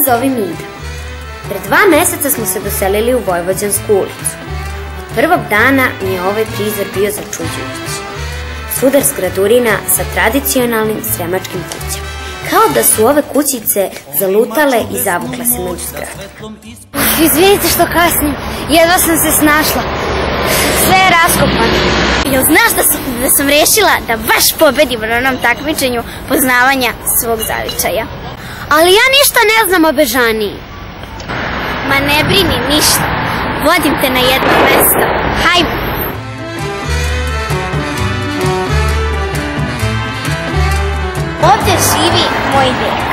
zove Mida. Pred 2 meseca smo se doselili u Vojvođansku ulicu. Od prvog dana mi je ovaj prizor bio začuđujući. Sudar zgradurina sa tradicionalnim sremačkim kućama. Kao da su ove kućice zalutale i zavukle se među zgradu. Izvinite što kasnim, jedva sam se snašla. Sve je raskopano. Jel znaš da sam rešila da baš pobedim na onom takmičenju poznavanja svog zavičaja? Ali ja ništa ne znam o Bežaniji. Ma ne brini ništa, vodim te na jedno mesto. Hajmo! Ovdje živi moj deka.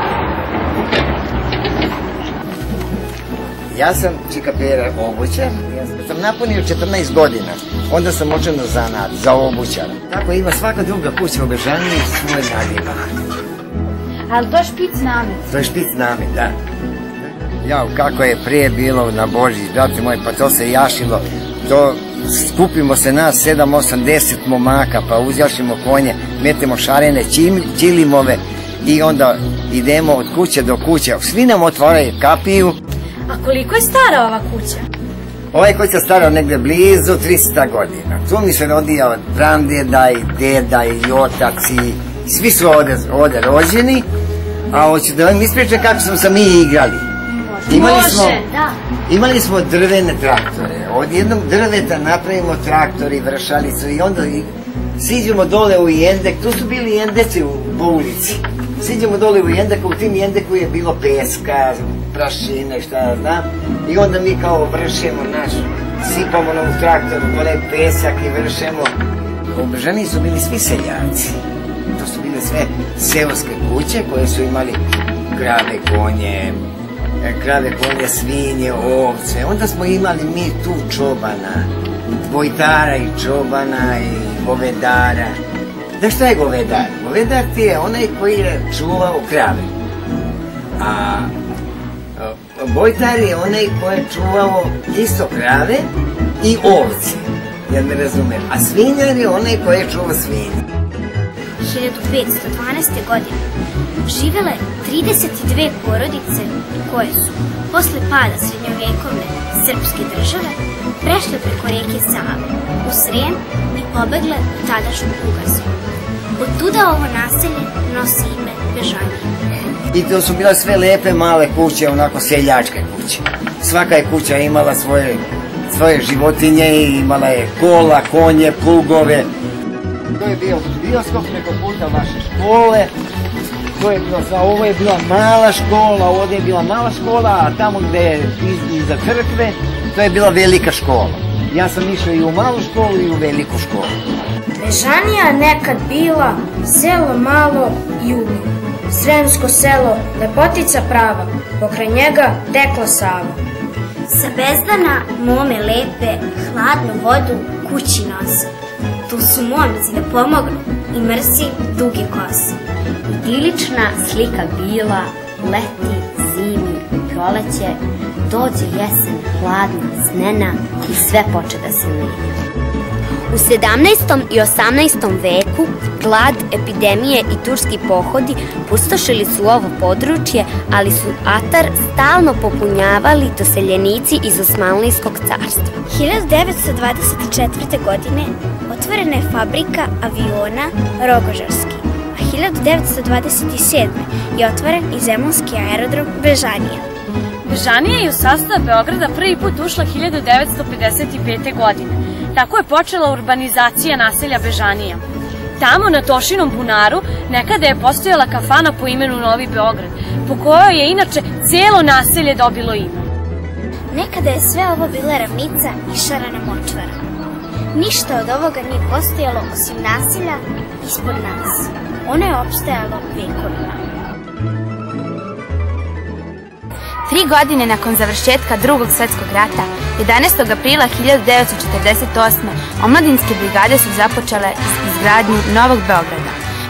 Ja sam Čika Pera obućar, sam napunio 14 godina, onda sam očeo na zanat, za obućara. Tako ima svaka druga kuća u Bežaniji svoj nadimak. Ali to je špic nami. To je špic nami, da. Jao, kako je prije bilo na Božić, brate moj, pa to se jašilo, to skupimo se nas 7, 8, 10 momaka, pa uzjašimo konje, metemo šarene, čilimove i onda idemo od kuće do kuće. Svi nam otvaraju kapiju. A koliko je stara ova kuća? Ova kuća stara negde blizu 300 godina. Tu mi se rodio pradeda i deda i otac i svi su ovde rođeni, a hoću da vam ispričam kako smo se mi igrali. Imali smo drvene traktore, od jednog drveta napravimo traktor i vršalicu i onda siđemo dole u jendek, tu su bili jendeci po ulici. Siđemo dole u jendek, u tim jendeku je bilo peska, prašine, šta znam, i onda mi kao vršemo sipamo na u traktor, gole pesak i vršemo. U Bežaniji su bili svi seljaci, to su bile sve seoske kuće koje su imali krave, konje, svinje, ovce. Onda smo imali mi tu čobana, vojtara i čobana i govedara. Da šta je govedar? Govedar ti je onaj koji je čuvao krave. A vojtar je onaj koji je čuvao isto krave i ovce. Ja ne razumem. A svinjar je onaj koji je čuvao svinje. 1512. godine živele 32 porodice koje su, posle pada srednjovekovne srpske države, prešle preko reke Save u Srem i pobegle u tadašnju Bugarsku. Od tuda ovo naselje nosi ime Bežanija. I to su bile sve lepe male kuće, onako seljačke kuće. Svaka je kuća imala svoje životinje, imala je kola, konje, plugove. To je bio bioskop preko puta vaše škole. Ovo je bila mala škola, ovdje je bila mala škola, a tamo gde je iza crkve, to je bila velika škola. Ja sam išao i u malu školu i u veliku školu. Bežanija nekad bila selo malo i uglo. Sremsko selo, lepotica prava, pokraj njega tekla Sava. Sa bezdana mome lepe, hladnu vodu kući nose. Tu su momci da pomognu i mrsi duge kose. Idilična slika bila, leti, zimi, proleće, dođe jesen, hladna, snena i sve poče da se menja. U 17. i 18. veku glad, epidemije i turski pohodi pustošili su ovo područje, ali su atar stalno popunjavali doseljenici iz Osmanlijskog carstva. 1924. godine otvorena je fabrika aviona Rogožarski, a 1927. je otvoren i zemunski aerodrom Bežanija. Bežanija je u sastav Beograda prvi put ušla 1955. godine. Tako je počela urbanizacija naselja Bežanija. Tamo na Tošinom bunaru nekada je postojala kafana po imenu Novi Beograd, po kojoj je inače cijelo naselje dobilo ime. Nekada je sve ovo bila ravnica i šarana močvara. Ništa od ovoga nije postojalo osim naselja ispod nas. Ono je opstajalo vekovima. 3 godine nakon završetka Drugog svetskog rata, 11. aprila 1948. omladinske brigade su započele izgradnju Novog Beograda.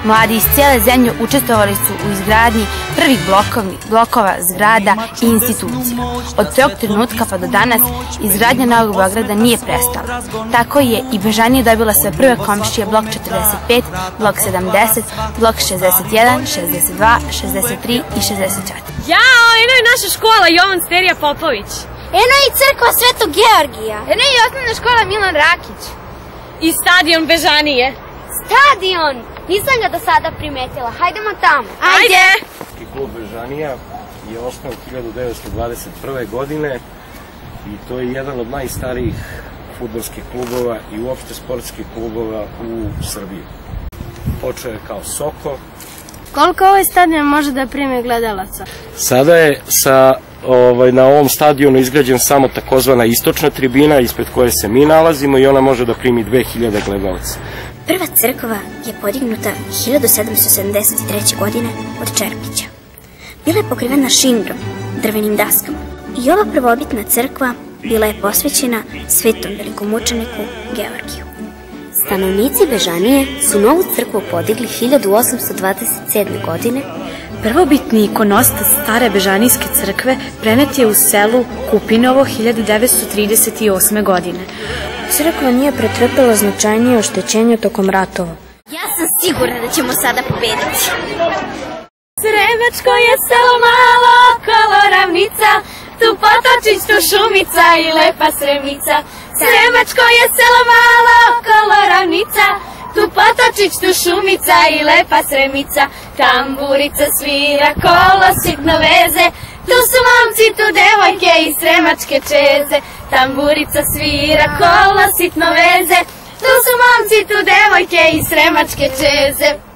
Mladi iz cijele zemlje učestvovali su u izgradnji prvih blokova, zgrada i institucija. Od tog trenutka pa do danas izgradnja Novog Beograda nije prestala. Tako je i Bežanija dobila svoje prve komšije blok 45, blok 70, blok 61, 62, 63 i 64. Jao, eno je naša škola Jovan Sterija Popović. Eno je i crkva Svetog Georgija. Eno je i osnovna škola Milan Rakić. I stadion Bežanije. Stadion! Nisam ga do sada primetila. Hajdemo tamo. Ajde! Klub Bežanija je osnovan 1921. godine i to je jedan od najstarijih fudbalskih klubova i uopšte sportskih klubova u Srbiji. Počeo je kao Soko. Koliko ovaj stadion može da primi gledalaca? Sada je na ovom stadionu izgrađen samo takozvana istočna tribina ispred koje se mi nalazimo i ona može da primi 2000 gledalaca. Prva crkva je podignuta 1773. godine od čerpića. Bila je pokrivena šindrom, drvenim daskama. I ova prvobitna crkva bila je posvećena svetom velikomučeniku Georgiju. Stanovnici Bežanije su novu crkvu podigli 1827. godine. Prvobitni ikonostas stare Bežanijske crkve prenet je u selu Kupinovo 1938. godine. Crkva nije pretrpela značajnije oštećenje tokom ratova. Ja sam sigurna da ćemo sada pobediti. Sremačko je selo malo okolo ravnica, tu potočić, tu šumica i lepa Sremica. Sremačko je selo malo okolo ravnica, tu potočić, tu šumica i lepa Sremica. Tamburica svira, kolo sitno veze, tu su momci, tu devojke i sremačke čeze. Tamburica svira, kolo sitno veze, tu su momci, tu devojke i sremačke čeze.